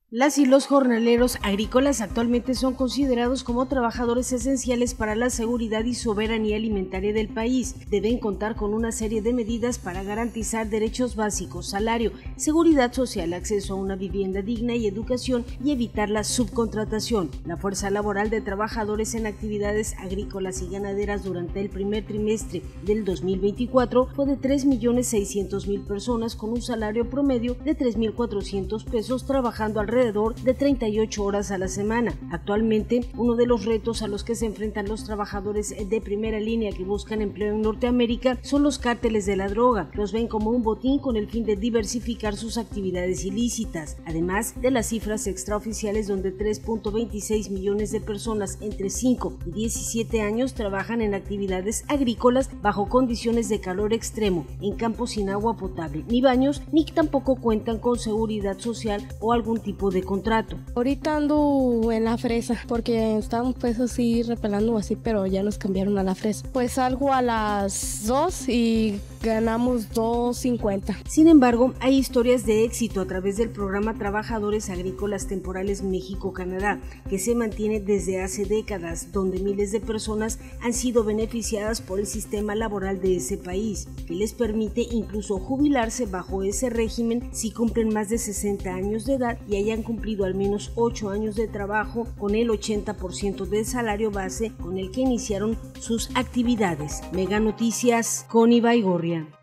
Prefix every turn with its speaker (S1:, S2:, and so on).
S1: Las y los jornaleros agrícolas actualmente son considerados como trabajadores esenciales para la seguridad y soberanía alimentaria del país. Deben contar con una serie de medidas para garantizar derechos básicos, salario, seguridad social, acceso a una vivienda digna y educación y evitar la subcontratación. La fuerza laboral de trabajadores en actividades agrícolas y ganaderas durante el primer trimestre del 2024 fue de 3.600.000 personas con un salario promedio de 3.400 pesos trabajando alrededor de 38 horas a la semana. Actualmente, uno de los retos a los que se enfrentan los trabajadores de primera línea que buscan empleo en Norteamérica son los cárteles de la droga. Los ven como un botín con el fin de diversificar sus actividades ilícitas. Además de las cifras extraoficiales donde 3.26 millones de personas entre 5 y 17 años trabajan en actividades agrícolas bajo condiciones de calor extremo, en campos sin agua potable, ni baños, ni tampoco cuentan con seguridad social o algún tipo de contrato.
S2: Ahorita ando en la fresa porque estábamos pues así repelando así, pero ya nos cambiaron a la fresa. Pues salgo a las 2 y ganamos $2.50.
S1: Sin embargo, hay historias de éxito a través del programa Trabajadores Agrícolas Temporales México-Canadá, que se mantiene desde hace décadas, donde miles de personas han sido beneficiadas por el sistema laboral de ese país, que les permite incluso jubilarse bajo ese régimen si cumplen más de 60 años de edad y hayan cumplido al menos 8 años de trabajo con el 80% del salario base con el que iniciaron sus actividades. Mega Noticias con Ibai Gorria.